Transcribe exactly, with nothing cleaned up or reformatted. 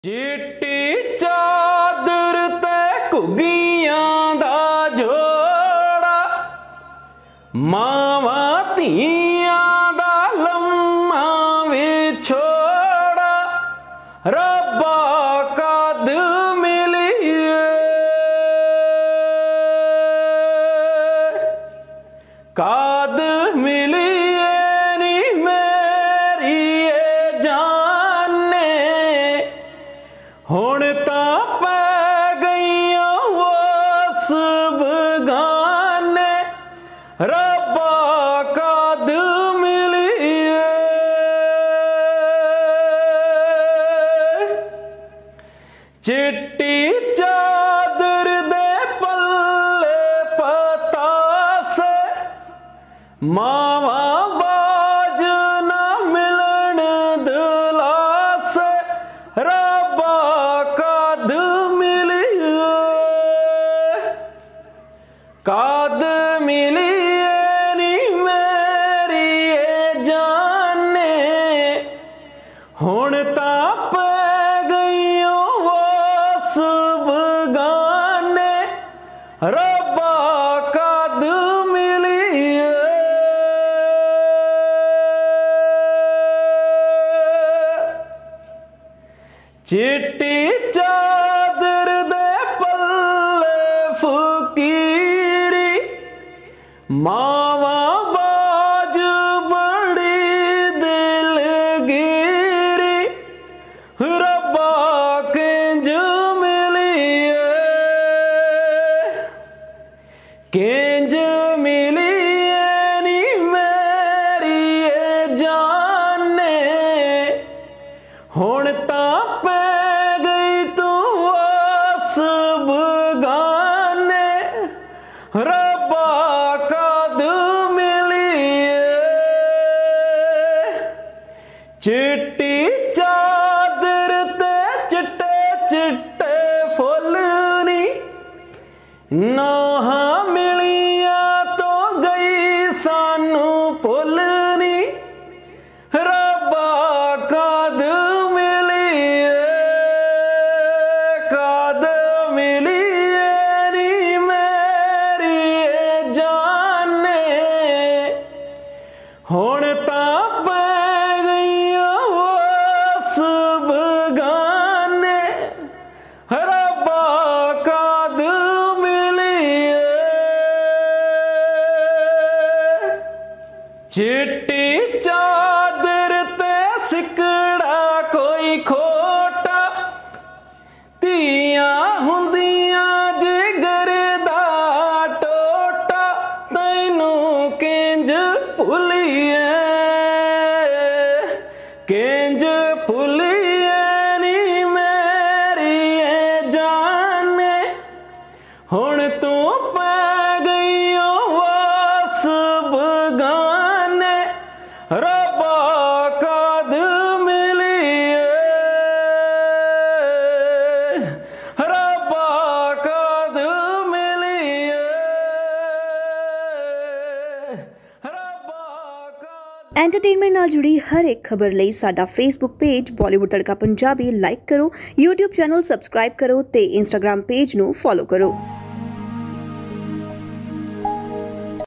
चिट्टी चादर ते घुग्गियां दा जोड़ा, मावा धीआं दा लम्मा विछोड़ा, रब्बा कद मिलिए कद मिलिए नी मेरी जाने, हुण तां पै गईयां उस बगाने, रब्बा कद मिलिए। चिट्टी चादर दे पल्ले पतासे, मावा बाज ना मिलन दिलासे, रब्बा कद मिलिए कद मिलिए नी मेरी जाने, हुण तां पै गईयों उस बगाने, रब्बा कद मिलिए। चिट्टी चादर दे पल्ले फकीरी, मावा बाज बड़ी दिलगिरी, रब्बा किंज मिलिए किंज मिलिए नी मेरी जाने, हुण तां पै गई तू उस बगाने, रब्बा कद मिलिए। चिट्टी चादर ते चिट्टे चिट्टे फुल नी, नोहा मिलियां तो गई सानू भुल नी, रब्बा कद मिलिए कद मिलिए नी मेरी जाने, हुण तां पै गईयां उस बगाने, रब्बा कद मिलिए। चिट्टी चादर ते सिकड़ा कोई खोटा, धीआं हुंदियां जिगर दा टोटा, तैनू किंज भुलिए किंज भुलिए नी मेरी जाने, हुण तू पै गईयों उस बगाने, रब्बा कद मिलिए रब्बा कद मिलिए रब्बा कद। एंटरटेनमेंट नाल जुड़ी हर एक खबर लई साडा Facebook page Bollywood Tadka Punjabi like करो, यूट्यूब चैनल सबसक्राइब करो ते इंस्टाग्राम पेज नू फॉलो करो।